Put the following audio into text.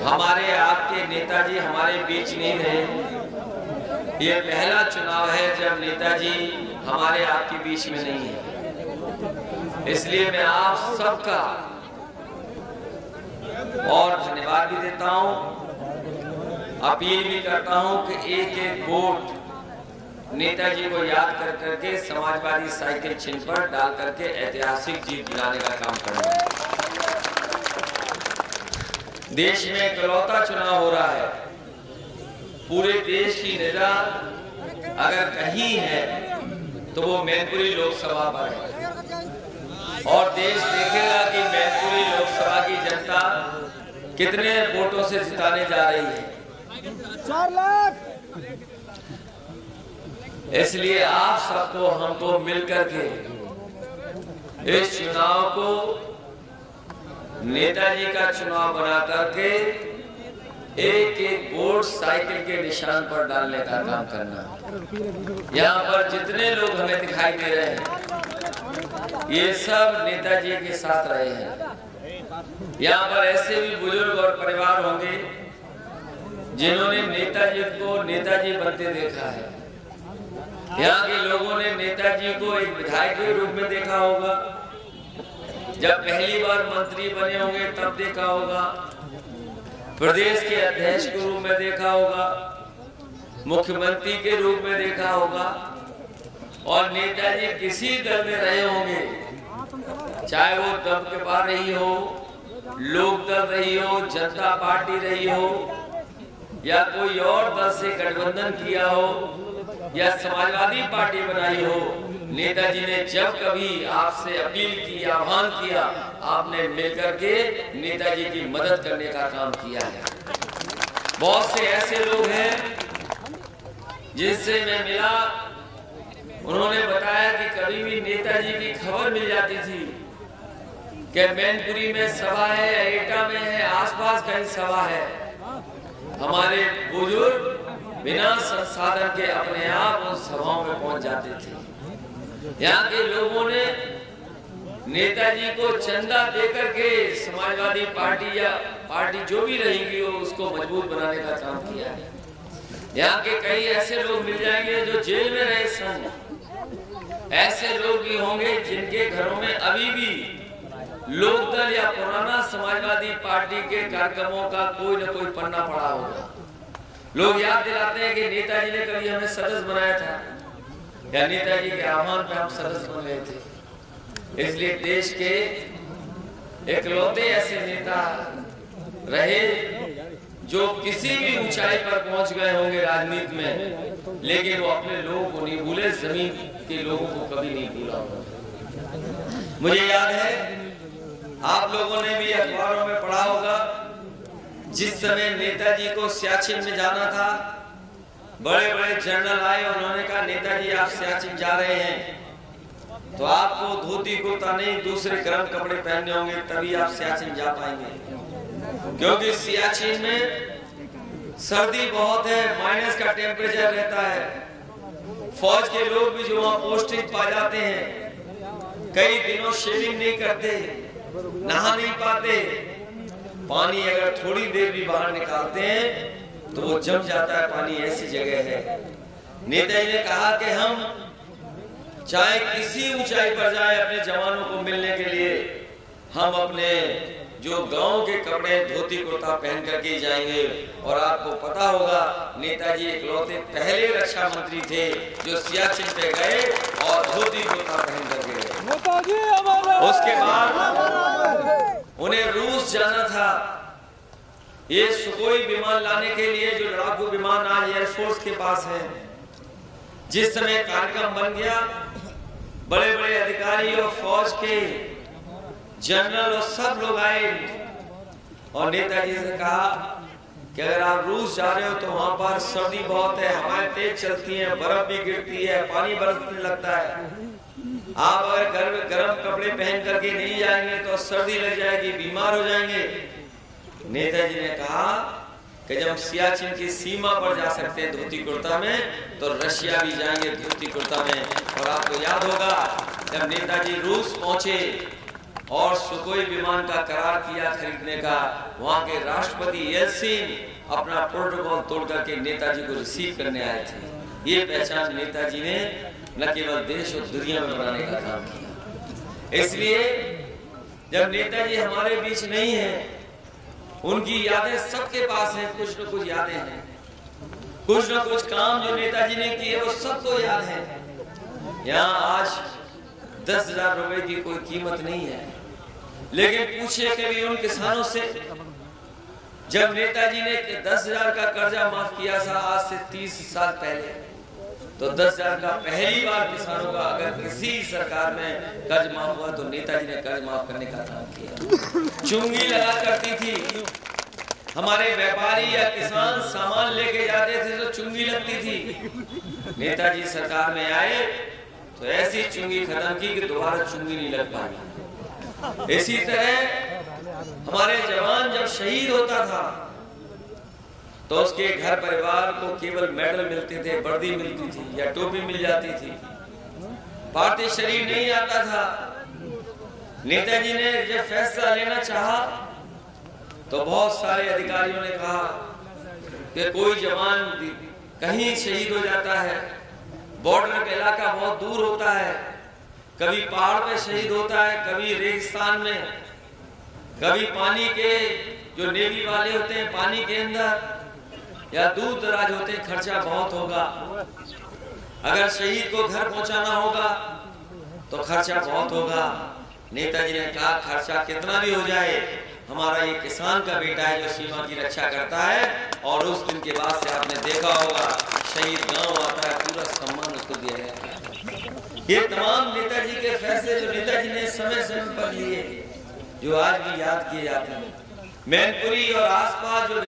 हमारे आपके नेताजी हमारे बीच नहीं रहे। ये पहला चुनाव है जब नेताजी हमारे आपके बीच में नहीं है। इसलिए मैं आप सबका और धन्यवाद भी देता हूं, अपील भी करता हूं कि एक एक वोट नेताजी को याद कर करके समाजवादी साइकिल चिन्ह पर डाल करके ऐतिहासिक जीत दिलाने का काम करना है। देश में इकलौता चुनाव हो रहा है, पूरे देश की निगाह अगर कहीं है तो वो मैनपुरी लोकसभा पर है और देश देखेगा कि मैनपुरी लोकसभा की जनता कितने वोटों से जिताने जा रही है। 4 लाख। इसलिए आप सबको हमको मिलकर के इस चुनाव को नेताजी का चुनाव बना करके एक एक वोट साइकिल के निशान पर डालने का काम करना। यहाँ पर जितने लोग हमें दिखाई दे रहे हैं ये सब नेताजी के साथ रहे हैं। यहाँ पर ऐसे भी बुजुर्ग और परिवार होंगे जिन्होंने नेताजी को नेताजी बनते देखा है। यहाँ के लोगों ने नेताजी को एक विधायक के रूप में देखा होगा, जब पहली बार मंत्री बने होंगे तब देखा होगा, प्रदेश के अध्यक्ष के रूप में देखा होगा, मुख्यमंत्री के रूप में देखा होगा और नेताजी किसी दल में रहे होंगे, चाहे वो दबदबा रही हो, लोक दल रही हो, जनता पार्टी रही हो या कोई और दल से गठबंधन किया हो या समाजवादी पार्टी बनाई हो। नेताजी ने जब कभी आपसे अपील की, आह्वान किया, आपने मिलकर के नेताजी की मदद करने का काम किया है। बहुत से ऐसे लोग हैं जिनसे मैं मिला, उन्होंने बताया कि कभी भी नेताजी की खबर मिल जाती थी कि मैनपुरी में सभा है, एटा में है, आसपास कहीं सभा है, हमारे बुजुर्ग बिना संसाधन के अपने आप उन सभाओं में पहुंच जाते थे। यहाँ के लोगों ने नेताजी को चंदा देकर के समाजवादी पार्टी या पार्टी जो भी रहेगी वो उसको मजबूत बनाने का काम किया है। यहाँ के कई ऐसे लोग मिल जाएंगे जो जेल में रहे सन, ऐसे लोग भी होंगे जिनके घरों में अभी भी लोकदल या पुराना समाजवादी पार्टी के कार्यक्रमों का कोई न कोई पन्ना पड़ा होगा। लोग याद दिलाते हैं कि नेताजी ने कभी हमें सदस्य बनाया था या नेताजी के आह्वान पे हम सदस्य बन गए थे। इसलिए देश के इकलौते ऐसे नेता रहे जो किसी भी ऊंचाई पर पहुंच गए होंगे राजनीति में, लेकिन वो अपने लोगों को नहीं भूले, जमीन के लोगों को कभी नहीं भूला होगा। मुझे याद है आप लोगों ने भी अखबारों में पढ़ा होगा, जिस समय नेताजी को सियाचिन में जाना था, बड़े बड़े जनरल आए, उन्होंने कहा नेताजी आप सियाचिन जा रहे हैं तो आपको धोती कुर्ता नहीं दूसरे गर्म कपड़े पहनने होंगे, तभी आप सियाचिन जा पाएंगे, क्योंकि सियाचिन में सर्दी बहुत है, माइनस का टेम्परेचर रहता है। फौज के लोग भी जो वहां पोस्टिंग पा जाते हैं कई दिनों शेविंग नहीं करते, नहा नहीं पाते, पानी अगर थोड़ी देर भी बाहर निकालते हैं तो वो जम जाता है पानी, ऐसी जगह है। नेताजी ने कहा कि हम चाहे किसी ऊंचाई पर जाए अपने जवानों को मिलने के लिए, हम अपने जो गांव के कपड़े धोती कुर्ता पहन करके जाएंगे। और आपको पता होगा नेताजी इकलौते पहले रक्षा मंत्री थे जो सियाचिन पे गए और धोती कुर्ता पहन कर गए। उसके बाद उन्हें रूस जाना था, ये सुखोई विमान लाने के लिए, जो लड़ाकू विमान आज एयरफोर्स के पास है। जिस समय कार्यक्रम बन गया, बड़े बड़े अधिकारी और फौज के जनरल और सब लोग आए और नेताजी से कहा कि अगर आप रूस जा रहे हो तो वहां पर सर्दी बहुत है, हवाएं तेज चलती हैं, बर्फ भी गिरती है, पानी बरसने लगता है। आप अगर गर्म कपड़े पहन करके नहीं जाएंगे तो सर्दी लग जाएगी, बीमार हो जाएंगे। नेताजी ने कहा कि जब सियाचिन की सीमा पर जा सकते हैं धोती कुर्ता में, तो रशिया भी जाएंगे धोती कुर्ता में। और आपको याद होगा जब नेताजी रूस पहुंचे और सुखोई विमान का करार किया खरीदने का। वहां के राष्ट्रपति येल्सिन अपना प्रोटोकॉल तोड़कर के नेताजी को रिसीव करने आए थे। ये पहचान नेताजी ने न केवल देश और दुनिया में बनाने का काम किया। इसलिए जब नेताजी हमारे बीच नहीं है, उनकी यादें सबके पास हैं, कुछ न कुछ यादें हैं, कुछ न कुछ काम जो नेताजी ने किए वो सबको याद है। यहाँ आज 10,000 रुपए की कोई कीमत नहीं है, लेकिन पूछिए कभी उन किसानों से, जब नेताजी ने 10,000 का कर्जा माफ किया था आज से 30 साल पहले, तो 10,000 का पहली बार किसानों का अगर किसी सरकार में कर्ज माफ हुआ तो नेताजी ने कर्ज माफ करने का काम किया। चुंगी लगा करती थी, हमारे व्यापारी या किसान सामान लेके जाते थे तो चुंगी लगती थी। नेताजी सरकार में आए तो ऐसी चुंगी खत्म की कि दोबारा चुंगी नहीं लग पाई। इसी तरह हमारे जवान जब शहीद होता था तो उसके घर परिवार को केवल मेडल मिलते थे, वर्दी मिलती थी या टोपी मिल जाती थी, पार्थिव शरीर नहीं आता था। नेताजी ने जब फैसला लेना चाहा तो बहुत सारे अधिकारियों ने कहा कि कोई जवान कहीं शहीद हो जाता है, बॉर्डर का इलाका बहुत दूर होता है, कभी पहाड़ पे शहीद होता है, कभी रेगिस्तान में, कभी पानी के जो नेवी वाले होते हैं पानी के अंदर, या दूर दराज होते हैं, खर्चा बहुत होगा। अगर शहीद को घर पहुंचाना होगा तो खर्चा बहुत होगा। नेताजी ने कहा खर्चा कितना भी हो जाए, हमारा ये किसान का बेटा है जो सीमा की रक्षा करता है। और उस दिन के बाद से आपने देखा होगा शहीद गांव आता है, पूरा सम्मान उसको दिया जाता है। ये तमाम नेताजी के फैसले जो नेताजी ने समय समय पर लिए, जो आज भी याद किए जाते हैं। मैनपुरी और आसपास जो